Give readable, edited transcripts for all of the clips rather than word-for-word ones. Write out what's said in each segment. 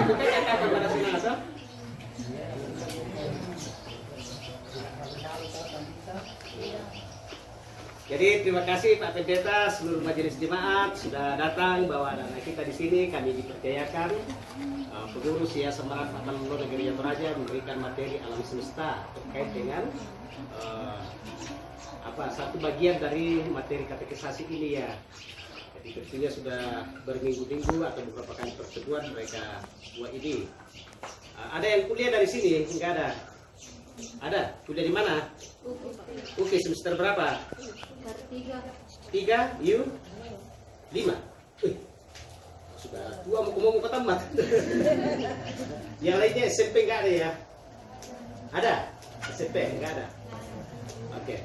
Jadi terima kasih Pak Pendeta, seluruh majelis jemaat sudah datang bawa dana kita di sini. Kami dipercayakan pengurus ya Semarang Taman Lore Gereja Toraja memberikan materi alam semesta terkait dengan satu bagian dari materi katekisasi ini ya. Jadi tentunya sudah berminggu-minggu atau beberapa kali pertemuan mereka buat ini. Ada yang kuliah dari sini? Enggak ada. Ada? Kuliah di mana? Oke, semester berapa? 3, you 5. Sudah tua mau ke tamat. Yang lainnya SMP enggak ada ya? Ada? SMP enggak ada. Oke.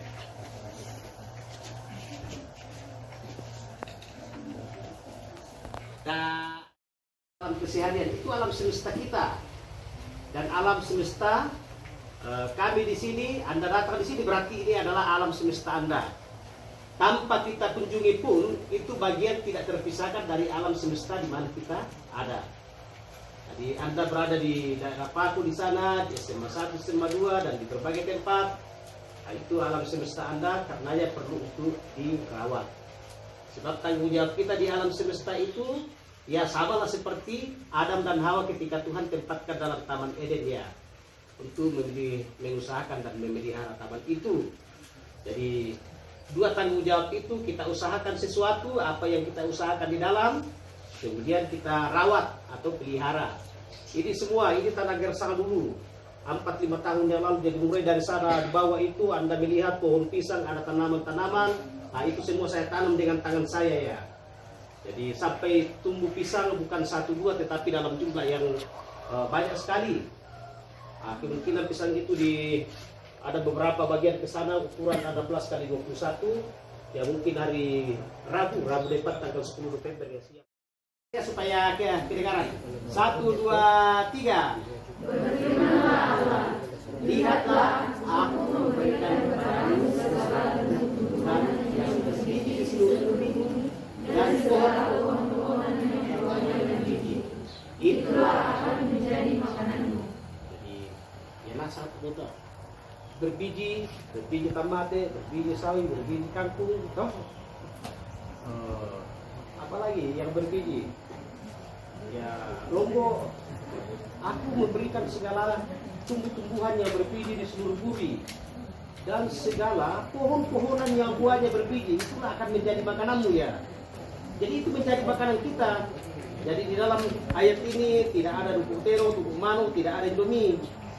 Nah, alam keseharian itu alam semesta kita. Dan alam semesta kami di sini, Anda datang di sini berarti ini adalah alam semesta Anda. Tanpa kita kunjungi pun, itu bagian tidak terpisahkan dari alam semesta di mana kita ada. Jadi Anda berada di daerah Paku di sana, di SMA 1, SMA 2, dan di berbagai tempat. Nah, itu alam semesta Anda, karenanya perlu untuk dirawat. Sebab tanggung jawab kita di alam semesta itu, ya samalah seperti Adam dan Hawa ketika Tuhan tempatkan dalam Taman Eden ya. Untuk mengusahakan dan memelihara taman itu. Jadi dua tanggung jawab itu, kita usahakan sesuatu, apa yang kita usahakan di dalam, kemudian kita rawat atau pelihara. Ini semua, ini tanah Gersang dulu 4-5 tahun yang lalu. Jadi mulai dari sana di bawah itu Anda melihat pohon pisang, ada tanaman-tanaman. Nah itu semua saya tanam dengan tangan saya ya. Jadi sampai tumbuh pisang bukan 1-2 tetapi dalam jumlah yang banyak sekali. Nah, kemungkinan pisang itu ada beberapa bagian ke sana ukuran 16 kali 21. Ya mungkin hari Rabu depan tanggal 10 November ya siap. Ya supaya kedengaran. 1, 2, 3. Berfirmanlah Allah, lihatlah aku memberikan kepadamu segala tumbuhan yang berbiji di seluruh bumi dan segala pohon-pohonan yang buahnya berbiji. Itulah akan menjadi makananmu. Satu betul. Berbiji tomate, berbiji sawi, berbiji kangkung, toh. Apalagi yang berbiji? Ya, lombok. Aku memberikan segala tumbuh-tumbuhan yang berbiji di seluruh bumi dan segala pohon-pohonan yang buahnya berbiji itulah akan menjadi makananmu ya. Jadi itu menjadi makanan kita. Jadi di dalam ayat ini tidak ada dukung tero, dukung manu, tidak ada indomie.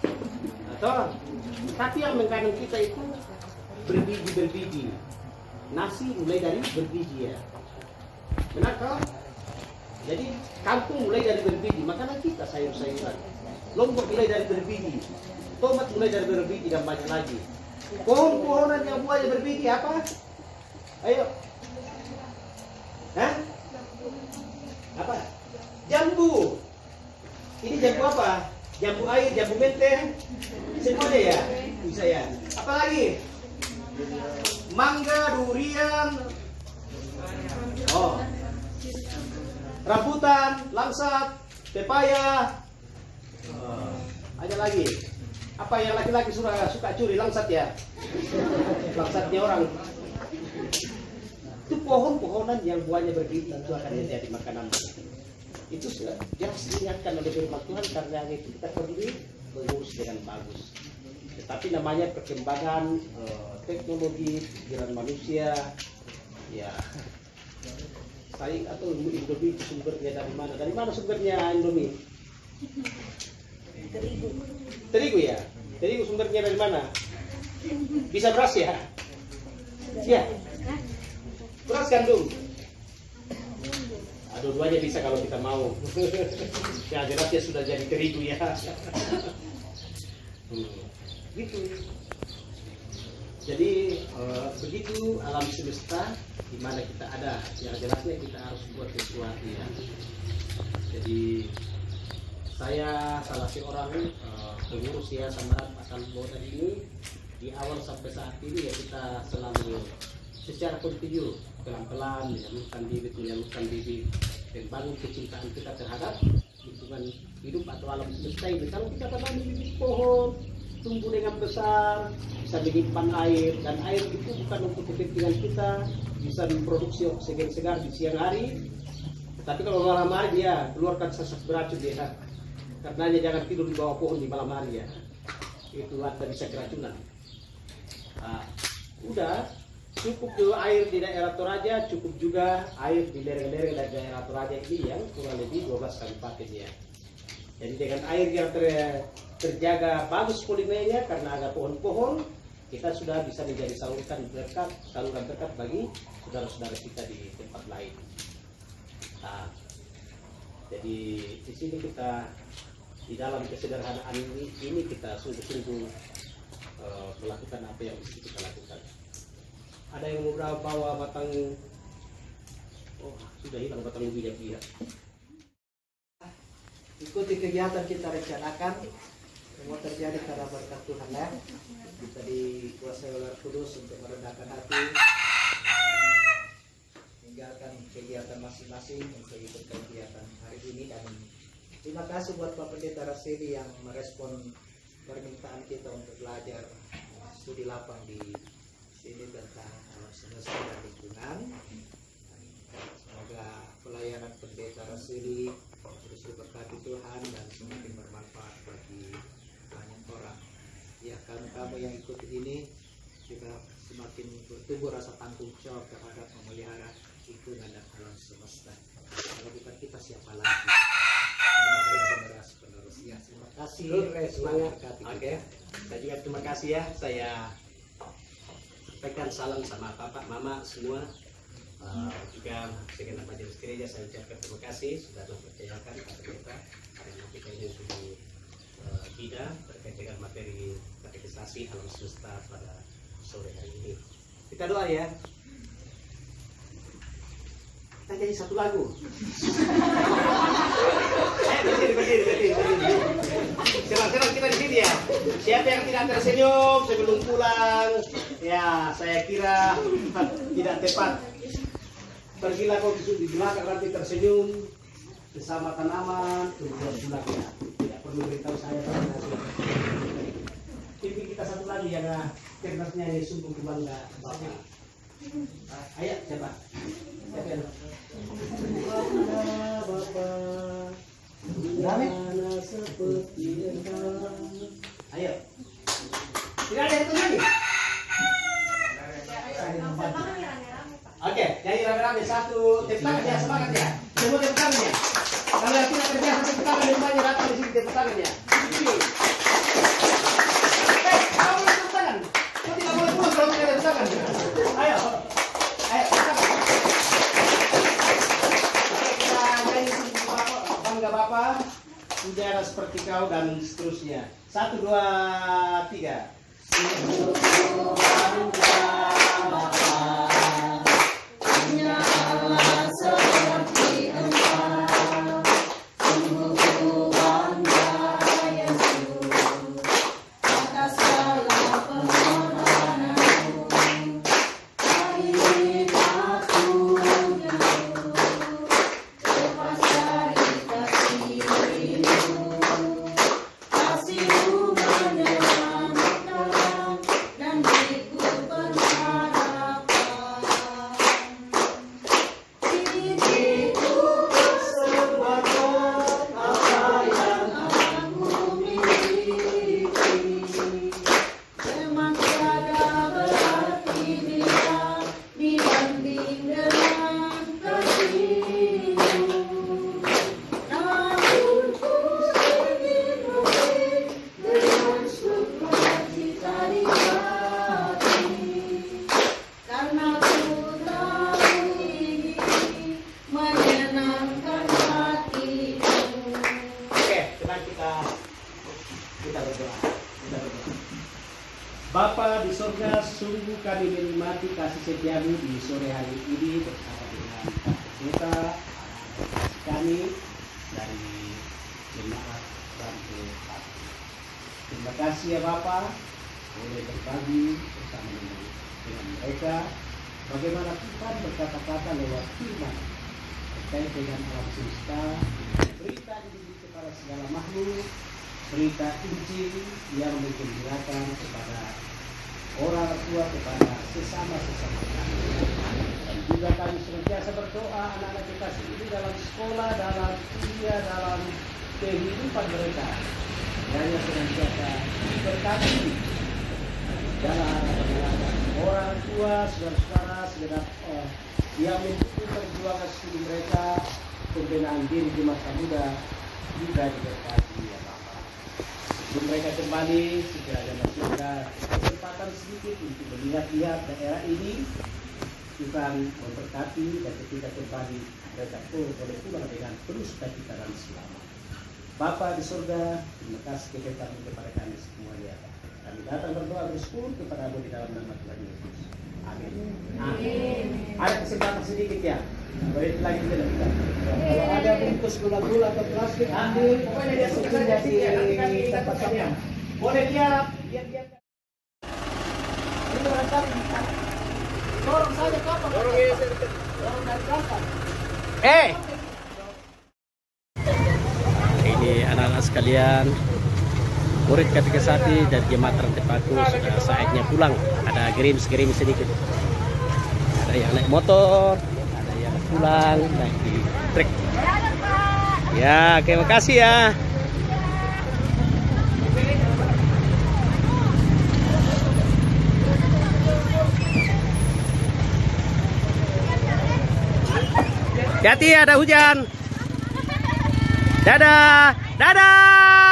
Tapi yang makanan kita itu berbiji. Nasi mulai dari berbiji ya. Benar kah? Jadi kangkung mulai dari berbiji, makanan kita sayur-sayuran. Lombok mulai dari berbiji, tomat mulai dari berbiji dan banyak lagi. Pohon-pohonan yang buahnya berbiji apa? Ayo. Hah? Apa? Jambu. Ini jambu apa? Jambu air, jambu menteng, semuanya ya, bisa ya. Apalagi? Mangga, durian, rambutan, langsat, pepaya. Ada lagi. Apa yang laki-laki suka curi langsat ya? Langsatnya orang. Itu pohon-pohonan yang buahnya berbiji itu akan menjadi makanan. Itu sudah jelas diingatkan oleh firman Tuhan, karena itu kita perlu mengurus dengan bagus. Tetapi namanya perkembangan teknologi, pikiran manusia, ya saling atau Indomie itu sumbernya dari mana? Dari mana sumbernya Indomie? Terigu ya? Terigu sumbernya dari mana? Bisa beras ya? Ya. Beras gandum. Dua-duanya bisa kalau kita mau. Ya jelasnya sudah jadi terigu ya. Gitu. Jadi begitu alam semesta di mana kita ada. Yang jelasnya kita harus buat sesuatu ya. Jadi saya salah seorang pengurus ya Semarang Taman Lore ini. Di awal sampai saat ini ya kita selalu secara kontinu pelan-pelan menyalurkan bibit, membangun kecintaan kita terhadap lingkungan hidup atau alam semesta ini. Kalau kita tanam bibit pohon, tumbuh dengan besar, bisa menyimpan air, dan air itu bukan untuk kepentingan kita, bisa memproduksi oksigen segar di siang hari. Tapi kalau malam hari dia keluarkan sesak beracun dia. Karenanya jangan tidur di bawah pohon di malam hari ya. Itu ada bisa keracunan. Nah, udah cukup juga air di daerah Toraja, cukup juga air di lereng-lereng dari daerah Toraja ini yang kurang lebih 12 kabupaten ya. Jadi dengan air yang terjaga bagus volumenya karena ada pohon-pohon, kita sudah bisa menjadi saluran dekat bagi saudara-saudara kita di tempat lain. Nah, jadi di sini kita di dalam kesederhanaan ini kita sungguh-sungguh melakukan apa yang mesti kita lakukan. Ada yang mau bawa batang, oh sudah hilang batang ubinya dia. Ikuti kegiatan kita rencanakan, semua terjadi karena berkat Tuhan ya. Kita dikuasai oleh Roh Kudus untuk merendahkan hati, meninggalkan kegiatan masing-masing untuk ikut kegiatan hari ini. Dan terima kasih buat Pak Pendeta Rasidi yang merespon permintaan kita untuk belajar studi lapang di sini tentang alam semesta dan lingkungan. Semoga pelayanan Pendeta Rasidi terus diberkati Tuhan dan semakin bermanfaat bagi banyak orang. Ya, kamu yang ikut ini kita semakin bertumbuh rasa tanggung jawab terhadap memelihara lingkungan dan alam semesta. Kalau bukan kita siapa lagi? Generasi penerus. Ya, terima kasih. Semangat. Oke. Saya juga terima kasih ya. Saya sampaikan salam sama Bapak, Mama semua. Juga segenap majelis gereja saya ucapkan terima kasih sudah mempercayakan kepada kita karena kita ini sudah bidang terkait dengan materi katekisasi alam semesta pada sore hari ini. Kita doa ya. Kita jadi satu lagu. Berdiri. Senang-senang kita di sini ya. Siapa yang tidak tersenyum sebelum pulang? Ya, saya kira tidak tepat. Pergilah kau di belakang nanti tersenyum bersama tanaman, kemudian pulang ya. Tidak perlu beritahu saya. Pimpin kita satu lagi yang kernasnya ini sungguh bangga Bapak. Ayo siapa? Siapa? Bapak. Mana seperti engkau. Ayo. Tidak ada yang lagi. Oke, nyanyi rame-rame satu tepuk tangan ya, semangat ya. Semua tepuk tangan ya. Kalau yang tidak terbiasa tepuk tangan lembahnya datang di sini tepuk tangan ya. Kamu boleh tepuk tangan. Kau tidak boleh pulang kalau tidak tepuk tangan. Ayo, tepuk tangan. Kita nyanyi bangga Bapak, udara seperti kau dan seterusnya. 1, 2, 3. Bapa di sorga, sungguh kami menikmati kasih setiamu di sore hari ini bersama dengan kita, kami dari jemaat Rantai Hati. Terima kasih ya Bapa, boleh berbagi bersama dengan mereka bagaimana Tuhan berkata-kata lewat firman terkait dengan alam semesta, berita di kepada segala makhluk berita Injil yang menggembirakan kepada orang tua, kepada sesama kami. Dan juga kami senantiasa berdoa anak-anak kekasih ini dalam sekolah, dalam kuliah, dalam kehidupan mereka. Kiranya senantiasa berkati dalam orang tua, saudara-saudara, segenap yang mendukung perjuangan studi mereka, pembinaan diri di masa muda juga diberkati ya Bapa. Sebelum mereka kembali, sekiranya masih ada kesempatan sedikit untuk melihat-lihat daerah ini, Tuhan memberkati, dan ketika kembali mereka boleh pulang dengan penuh sukacita dan selamat. Bapa di surga, terima kasih kepada kami semuanya. Kami datang berdoa bersyukur kepadamu di dalam nama Tuhan Yesus. Amin. Amin. Ada kesempatan sedikit ya. Boleh lagi kita. Kalau ada bungkus gula-gula atau plastik, ambil. Pokoknya dia suka saja sih. Nanti tempat saya. Boleh dia. Ini berangkat. Dorong saja kapan? Dorong dari belakang. Ini anak-anak sekalian, murid katekisati dari Jemaat Rantepaku sudah saatnya pulang. Ada gerimis sedikit. Ada yang naik motor, ada yang pulang naik di trek. Ya, terima kasih ya. Hati-hati ada hujan. Dadah.